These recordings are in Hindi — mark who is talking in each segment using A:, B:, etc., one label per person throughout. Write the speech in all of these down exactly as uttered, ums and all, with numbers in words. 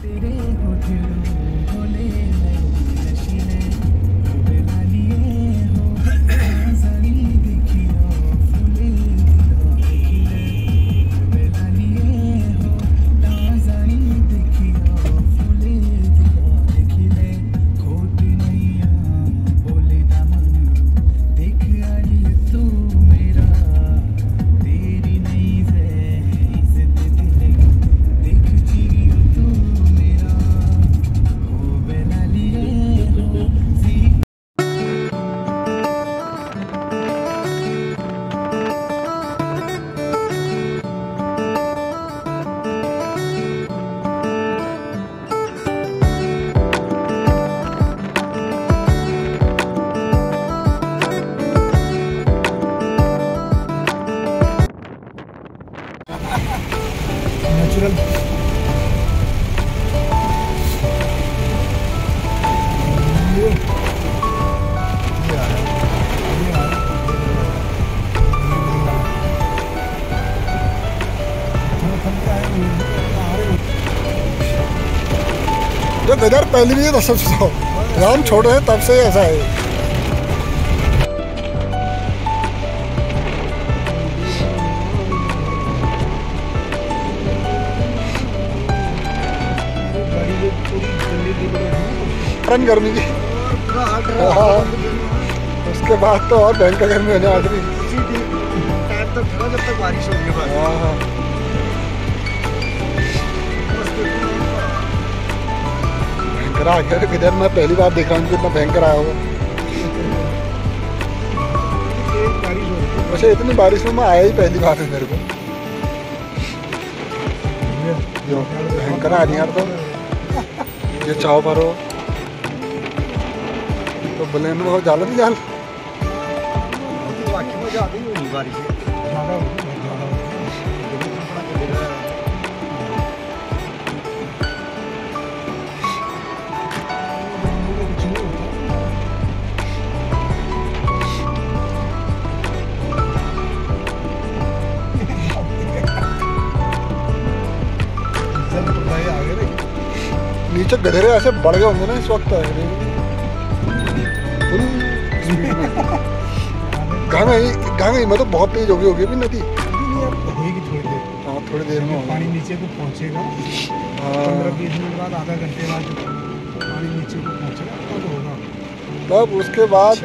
A: नेचुरल
B: जो गदर पहले भी दस सौ राम छोड़े हैं तब से ऐसा है। गर्मी की उसके बाद तो और भयंकर गर्मी होने वाली थी।
A: टाइम तक था जब तक बारिश हो रही है।
B: भयंकर आ गया किधर, मैं पहली बार देख रहा हूँ कितना भयंकर आया होगा। वैसे इतनी बारिश में मैं आया ही पहली बार है मेरे को। भयंकर आ रही यार। तो ये चाव भरो तो बलेन में जाला नहीं जाल
A: बाकी मजा आती है बारिश ज़्यादा
B: नीचे गधेरे ऐसे बढ़ गए होंगे ना इस वक्त। गंगा में तो बहुत तेज होगी होगी भी नदी
A: होगी थोड़ी देर।
B: हाँ थोड़ी देर में
A: पानी नीचे को पहुँचेगा। पंद्रह बीस मिनट बाद आधा घंटे बाद पानी नीचे को पहुँचेगा तब होगा।
B: तब उसके बाद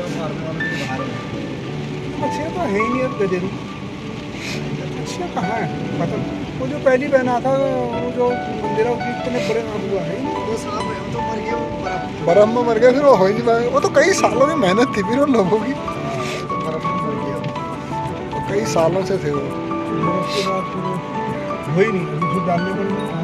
A: अच्छे तो है ही नहीं अब गधेरू। अच्छे कहाँ है खत्म। वो जो पहली बहना था वो जो मंदिरा कितने बड़े नाम हुआ है वो साहब तो मर गए।
B: बर्फ में मर गए फिर वो हो ही नहीं पाए। वो तो कई सालों की मेहनत थी फिर उन लोगों की। कई सालों से थे वो।
A: उसके बाद हो ही नहीं अभी डालने पर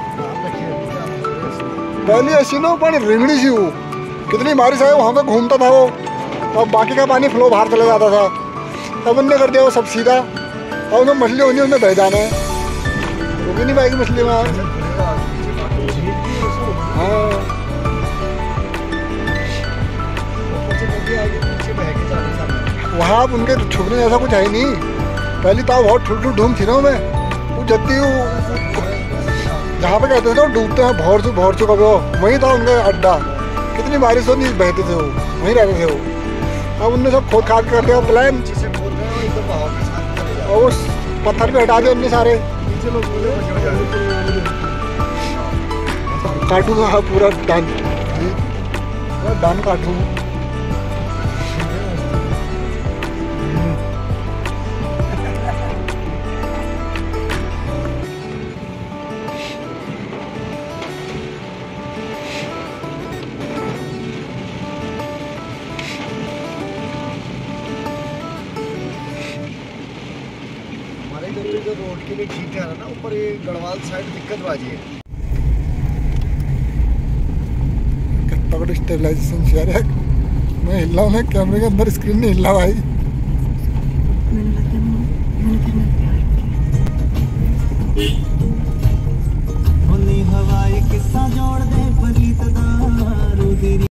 B: पहले ऐसी ना पानी रिंगड़ी सी वो कितनी बारिश आए वहाँ पे घूमता था वो। अब बाकी का पानी फ्लो बाहर चला जाता था। अब उनने कर दिया वो सब सीधा। और उन्हें मछली होनी उन्हें बह जाना है। वो भी नहीं पाएगी मछली वहाँ। हाँ वहाँ अब उनके छुपने जैसा कुछ है ही नहीं। पहली तो बहुत ठुल ठुल ढूंढ थी ना मैं वो जत्ती जहाँ पे कहते थे वो डूबते हैं भौर चुक भौर चुका वो वहीं था उनका अड्डा। कितनी बारिश हो नहीं बहते थे वो वहीं रहते थे वो। अब उनने सब खोद खाद कर दिया प्लान और उस पत्थर पे हटा दिए उनने सारे। काटूंगा पूरा डान डान काटूँ।
A: जो रोड के लिए ठीक है ना ऊपर ये गढ़वाल साइड दिक्कत बाजी है।
B: तगड़ स्टेबलाइजेशन शेयर है। मैं हिल रहा हूँ कैमरे के अंदर स्क्रीन नहीं हिल रहा भाई।